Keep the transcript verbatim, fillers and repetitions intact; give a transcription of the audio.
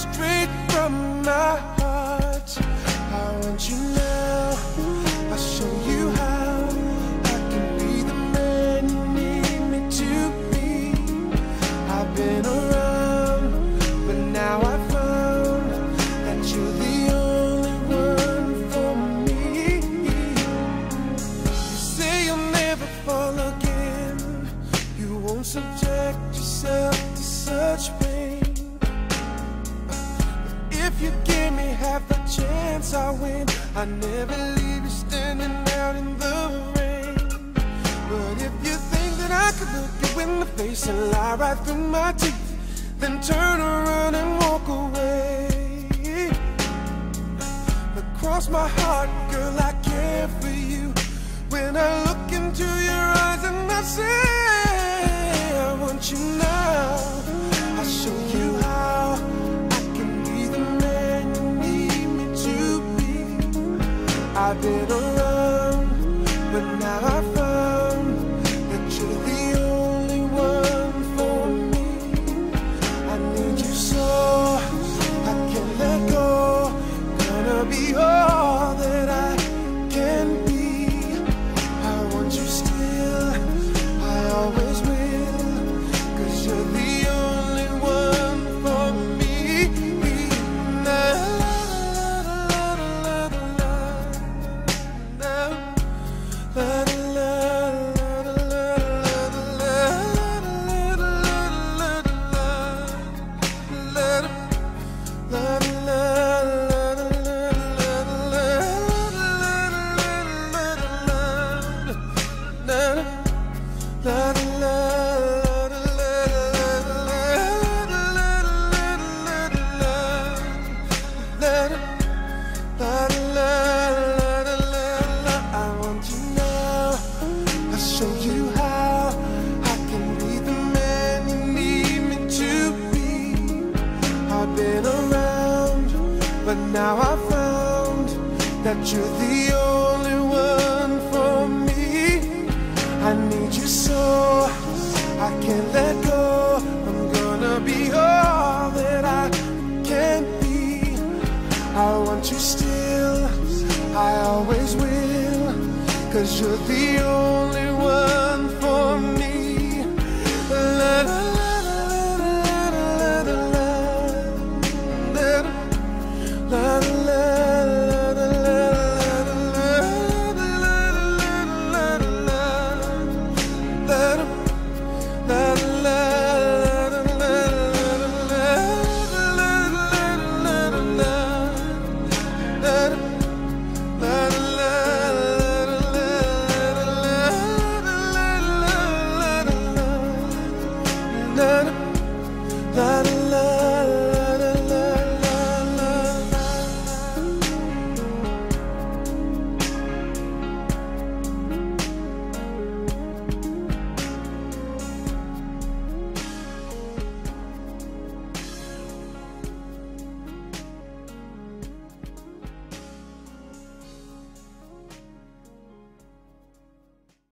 straight from my heart. I want you now, I'll show you how I can be the man you need me to be. I've been around, but now I found that you're the only one for me. You say you'll never fall again, you won't subject yourself to such pain. If you give me half a chance, I win. I never leave you standing out in the rain. But if you think that I could look you in the face and lie right through my teeth, then turn around and walk away. But cross my heart, girl, I care for you. When I look into your eyes and I say I want you now, I'll show you how I can be the man you need me to be. I've been around, but now I found that you're the only one for me. I need you so I can't let go. Gonna be all that I can be. I want you still, I always will, 'cause you're the only one for me. Na, la, la, la, la, la, la, la, I want you now, I'll show you how I can be the man you need me to be. I've been around, but now I found that you're the only one for me. I need you so I can't let go. I'm gonna be all that I can be. I want you still, I always will, 'cause you're the only